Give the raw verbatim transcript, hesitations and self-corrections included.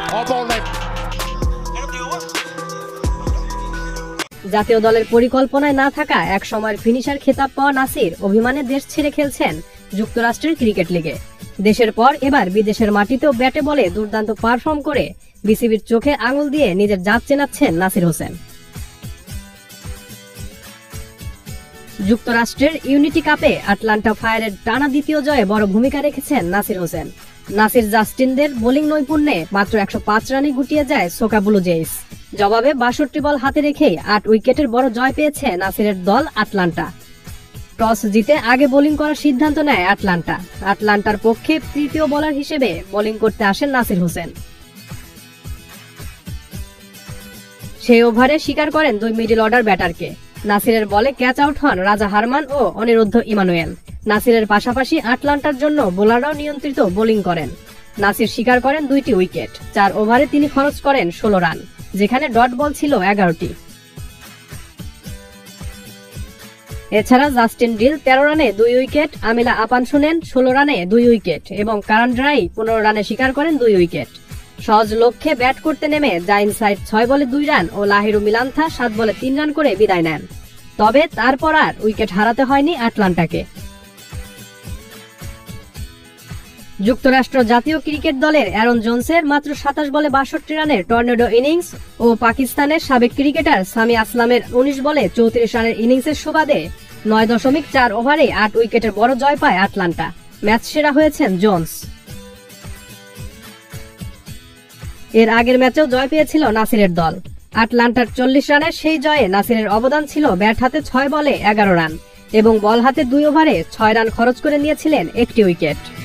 জাতীয় দলের পরিকল্পনায় না থাকা এক সময়ের ফিনিশার খেতাব পাওয়া নাসির অভিমানে দেশ ছেড়ে খেলছেন যুক্তরাষ্ট্রের ক্রিকেট লিগে। দেশের পর এবার বিদেশের মাটিতেও ব্যাটে বলে দুর্দান্ত পারফর্ম করে বিসিবির চোখে আঙুল দিয়ে নিজের জাত চেনাচ্ছেন নাসির হোসেন। যুক্তরাষ্ট্রের ইউনিটি কাপে আটলান্টা ফায়ারের টানা দ্বিতীয় জয়ে বড় ভূমিকা রেখেছেন নাসির হোসেন। নাসির জাস্টিনদের বোলিং নৈপুণ্যে মাত্র একশো পাঁচ রানে গুটিয়ে যায় সোকা ব্লু জেইস। জবাবে বাষট্টি বল হাতে রেখেই আট উইকেটের বড় জয় পেয়েছে নাসিরের দল আটলান্টা। টস জিতে আগে বোলিং করার সিদ্ধান্ত নেয় আটলান্টা। আটলান্টার পক্ষে তৃতীয় বোলার হিসেবে বোলিং করতে আসেন নাসির হোসেন। সেই ওভারে শিকার করেন দুই মিডল অর্ডার ব্যাটারকে। নাসিরের বলে ক্যাচ আউট হন রাজা হারমান ও অনিরুদ্ধ ইমানুয়েল। নাসিরের পাশাপাশি আটলান্টার জন্য বোলাররাও নিয়ন্ত্রিত বোলিং করেন। নাসির শিকার করেন দুইটি উইকেট। চার ওভারে তিনি খরচ করেন ষোলো রান, যেখানে ডট বল ছিল এগারোটি। এছাড়া জাস্টিন ডিল তেরো রানে দুই উইকেট, আমিলা আপানসু নেন ষোলো রানে দুই উইকেট এবং কারান ড্রাই পনেরো রানে শিকার করেন দুই উইকেট। সহজ লক্ষ্যে ব্যাট করতে নেমে জাইন সাইড ছয় বলে দুই রান ও লাহিরু মিলান্থা সাত বলে তিন রান করে বিদায় নেন। তবে তারপর আর উইকেট হারাতে হয়নি আটলান্টাকে। যুক্তরাষ্ট্র জাতীয় ক্রিকেট দলের অ্যারন জোনসের মাত্র সাতাশ বলে বাষট্টি রানের টর্নেডো ইনিংস ও পাকিস্তানের সাবেক ক্রিকেটার সামি আসলামের উনিশ বলে চৌত্রিশ রানের ইনিংসের সুবাদে নয় দশমিক চার ওভারে আট উইকেটের বড় জয় পায় আটলান্টা। ম্যাচ সেরা হয়েছেন জোনস। এর আগের ম্যাচেও জয় পেয়েছিল নাসিরের দল। আটলান্টার চল্লিশ রানের সেই জয়ে নাসিরের অবদান ছিল ব্যাট হাতে ছয় বলে এগারো রান এবং বল হাতে দুই ওভারে ছয় রান খরচ করে নিয়েছিলেন একটি উইকেট।